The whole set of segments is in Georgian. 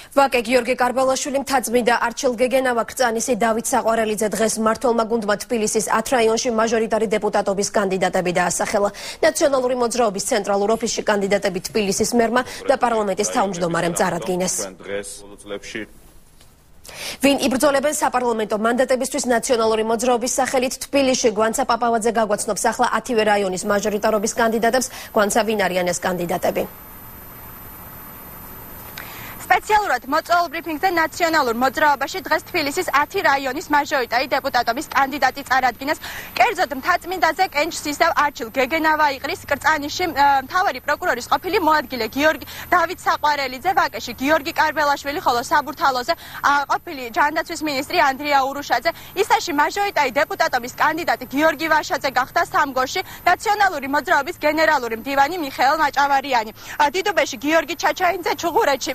ვაკე გიორგი კარბელაშვილი მთაწმინდა არჩილ გეგენავა ქრწანისი დავით საყვარელიძე დღეს მმართველმა გუნდმა თბილისის 10 რაიონში მაჟორიტარი დეპუტატობის კანდიდატები დაასახელა. ნაციონალური მოძრაობის ცენტრალურ ოფისში კანდიდატები თბილისის მერმა და პარლამენტის თავმჯდომარემ წარადგინეს. ვინ იბრძოლებენ საპარლამენტო მანდატებისთვის ნაციონალური მოძრაობის სახელით თბილისში გვანცა პაპავაძე გაგვაცნობს ახლა 10-ვე რაიონის მაჟორიტარობის კანდიდატებს. გვანცა ვინ არიან ეს კანდიდატები? სპეციალურად მოწვეულ ბრიფინგზე ნაციონალურ მოძრაობაში დღეს თბილისის 10 რაიონის მაჟორიტარი დეპუტატობის კანდიდატი წარადგინეს. კერძოდ მთაწმინდაზე კენჭს ისევ არჩილ გეგენავა იყრის, კრწანიში მთავარი პროკურორის ყოფილი მოადგილე დავით საყვარელიძე, ვაკეში გიორგი კარბელაშვილი, ხოლო საბურთალოზე ყოფილი ჯანდაცვის მინისტრი ანდრია ურუშაძე. ისაში მაჟორიტარი დეპუტატობის კანდიდატი გიორგი ვაშაძე გახდა სამგორში, ნაციონალური მოძრაობის გენერალური მდივანი მიხეილ მაჭავარიანი. დიდუბეში გიორგი ჩაჩაინძე, ჩუღურეთში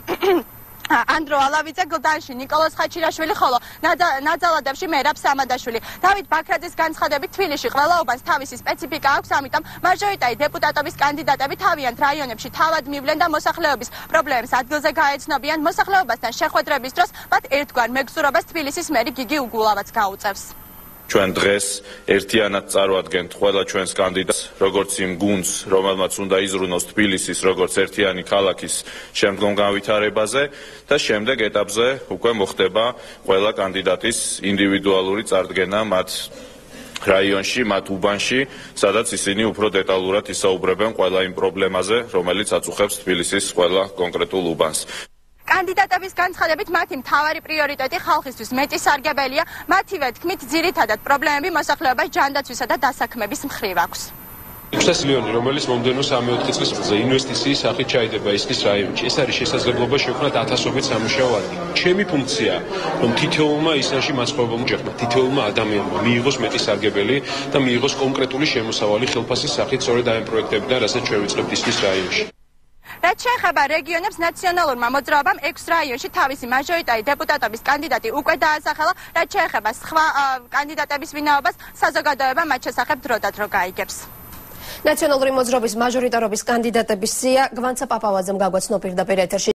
ანდრო ალავიძე, გლდანში ნიკოლოზ ხაჩირაშვილი, ხოლო ნაძალადებში მერაბ სამადაშვილი. დავით ბაქრაძის განცხადებით თბილისში ყველაობას თავისი სპეციფიკა აქვს, ამიტომ მაჟორიტარი დეპუტატობის კანდიდატები თავიანთ რაიონებში თავად მივლენ და მოსახლეობის პრობლემებს ადგილზე გაეცნობიან. მოსახლეობასთან შეხვედრების დროს მათ ერთგვარ მეგზურობას თბილისის მერი გიგი უგულავაც გაუწევს. ჩვენ დღეს ერთიანად წარვადგენთ ყველა ჩვენს კანდიდატს, როგორც იმ გუნდს, რომელმაც უნდა იზრუნოს თბილისის როგორც ერთიანი ქალაქის შემდგომ განვითარებაზე და შემდეგ ეტაპზე უკვე მოხდება ყველა კანდიდატის ინდივიდუალური წარდგენა მათ რაიონში, მათ უბანში, სადაც ისინი უფრო დეტალურად ისაუბრებენ ყველა იმ პრობლემაზე, რომელიც აწუხებს თბილისის ყველა კონკრეტულ უბანს. კანდიდატების განცხადებით მათი მთავარი პრიორიტეტი ხალხისთვის მეტი სარგებელია, მათივე თქმით ძირითადად პრობლემები მოსახლეობის ჯანდაცვისა და დასაქმების მხრივ აქვს. 600 მილიონი, რომელიც მომდევნო 3-4 წლის მანძილზე ინვესტიციის სახით ჩაიდება ისკის რაიონში. ეს არის შესაძლებლობა შექმნათ 1000-ობით სამუშაო ადგილი. ჩემი ფუნქცია, რომ თითოეულმა ისრაში მაცხოვრებელმა ჯგუფმა, თითოეულმა ადამიანმა მიიღოს მეტი სარგებელი და მიიღოს კონკრეტული შემოსავალი ხელფასის სახით სწორედ ამ პროექტებიდან, რასაც ჩვენ ვიწყებთ ისკის რაიონში. რაც შეეხება რეგიონებს, ნაციონალურმა მოძრაობამ 6 რაიონში თავისი მაჟორიტარი დეპუტატობის კანდიდატი უკვე დაასახელა. რაც შეეხება სხვა კანდიდატების ვინაობას, საზოგადოება მათ შესახებ დრო და დრო გაიგებს. ნაციონალური მოძრაობის მაჟორიტარობის კანდიდატების სია გვანცა პაპავაძემ გაგვაცნო პირდაპირ ეთერში.